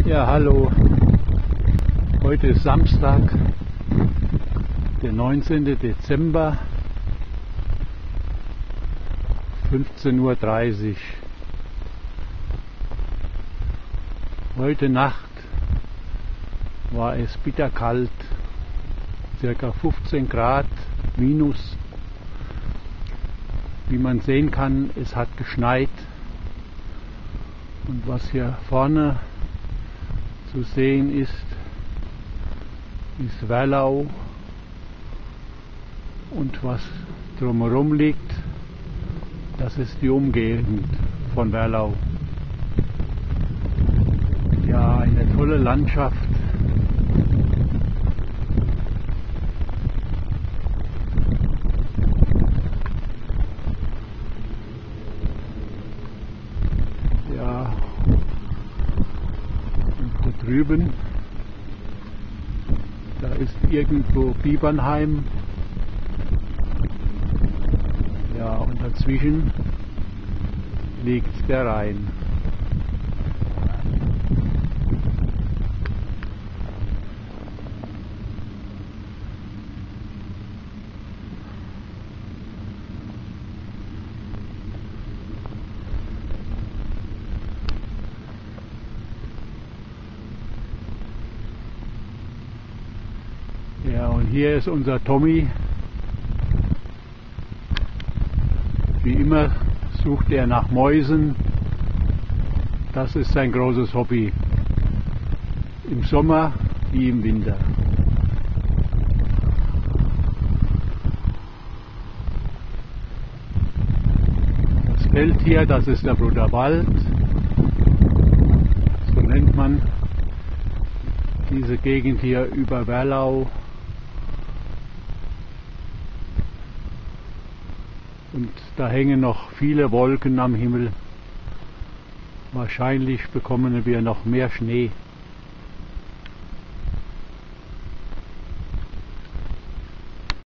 Ja, hallo. Heute ist Samstag, der 19. Dezember, 15:30 Uhr. Heute Nacht war es bitterkalt, ca. 15 Grad minus. Wie man sehen kann, es hat geschneit. Und was hier vorne zu sehen ist Werlau, und was drumherum liegt, das ist die Umgegend von Werlau. Ja, eine tolle Landschaft. Ja, und da drüben, da ist irgendwo Bibernheim. Ja, und dazwischen liegt der Rhein. Ja, und hier ist unser Tommy. Wie immer sucht er nach Mäusen. Das ist sein großes Hobby. Im Sommer wie im Winter. Das Feld hier, das ist der Bruderwald. So nennt man diese Gegend hier über Werlau. Und da hängen noch viele Wolken am Himmel. Wahrscheinlich bekommen wir noch mehr Schnee.